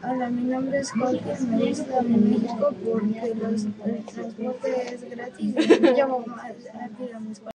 Hola, mi nombre es Jorge, me gusta México porque el transporte es gratis y llego más rápido a mi escuela.